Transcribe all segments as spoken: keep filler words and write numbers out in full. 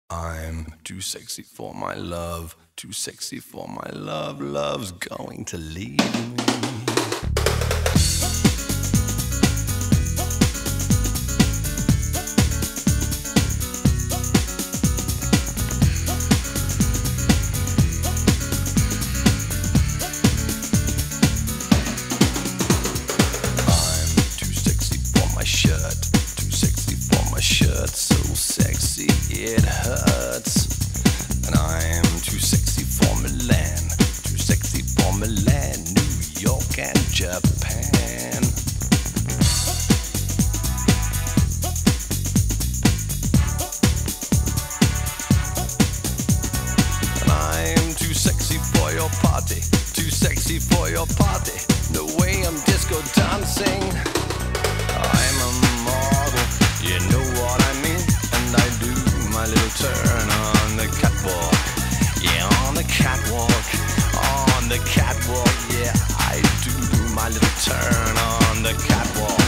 I'm too sexy for my love, too sexy for my love, love's going to leave me. Shirt so sexy it hurts, and I'm too sexy for Milan, too sexy for Milan, New York and Japan. And I'm too sexy for your party, too sexy for your party, the way I'm disco dancing. I'm a model, you know what I mean, and I do my little turn on the catwalk. Yeah, on the catwalk, on the catwalk. Yeah, I do my little turn on the catwalk.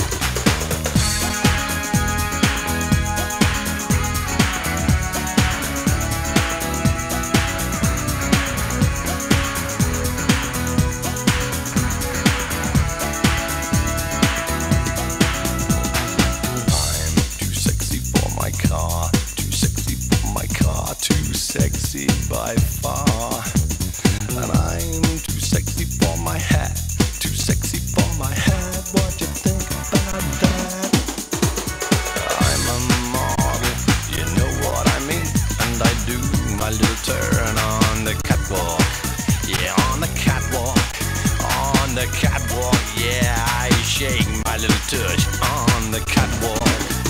Sexy by far, and I'm too sexy for my hat, too sexy for my hat. What you think about that? I'm a model, you know what I mean, and I do my little turn on the catwalk. Yeah, on the catwalk, on the catwalk. Yeah, I shake my little tush on the catwalk.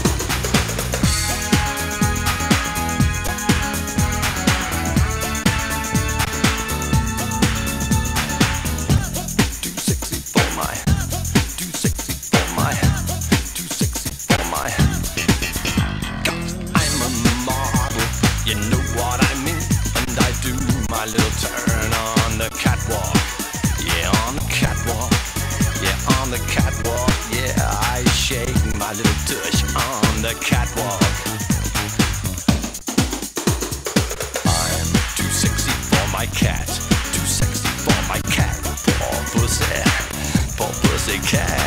My little turn on the catwalk. Yeah, on the catwalk. Yeah, on the catwalk. Yeah, I shake my little tush on the catwalk. I'm too sexy for my cat, too sexy for my cat. Poor pussy, poor pussy cat.